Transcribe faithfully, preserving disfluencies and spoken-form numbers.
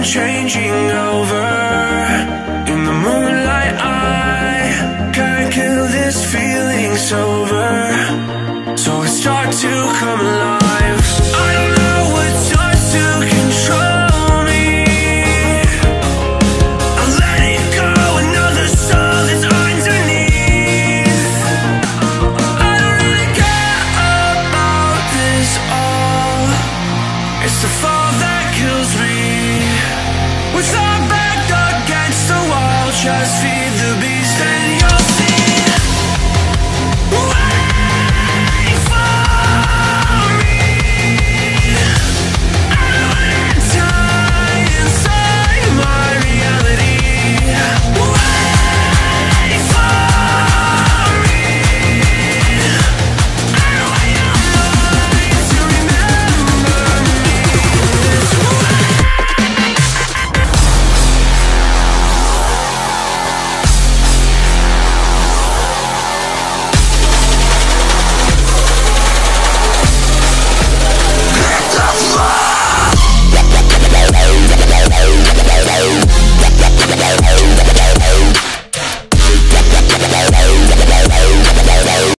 changing over. In the moonlight I can't kill this feeling sober, so I start to come alive.